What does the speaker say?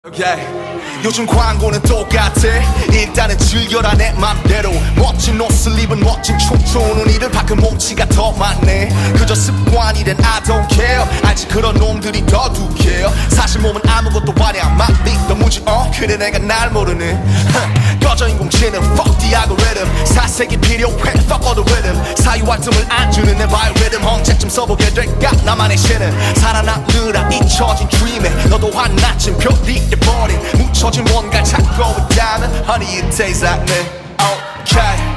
Okay. 요즘 광고는 똑같아. 일단은 즐겨라 내 맘대로. 멋진 옷을 입은 멋진 춤추는 이들 밖은 몸치가 더 많네. 그저 습관이된 I don't care. 알지 그런 놈들이 더 두께요. 사실 몸은 아무것도 아니야. 막 믿어무지 그래 내가 날 모르는 꺼져 인공지능 fuck the algorithm. 사색이 필요해 fuck all the rhythm. 사유할 틈을 안 주는 내 바이오리듬. 언제쯤 써보게 될까 나만의 신은. 살아남느라 잊혀진 dream에 너도 한낱쯤 별이돼버린 묻혀진 뭔가 찾고 있다면 Honey it tastes like me. Okay.